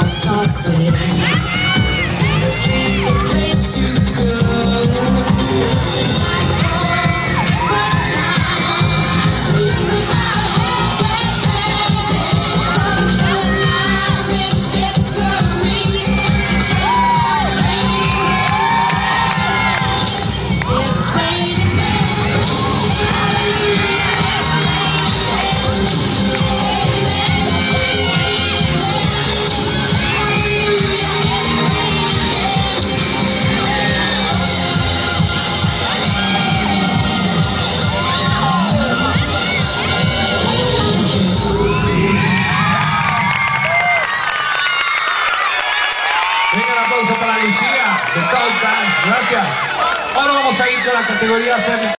Venga, un aplauso para Lucía de Talk Dance. Gracias. Ahora vamos a ir con la categoría femenina.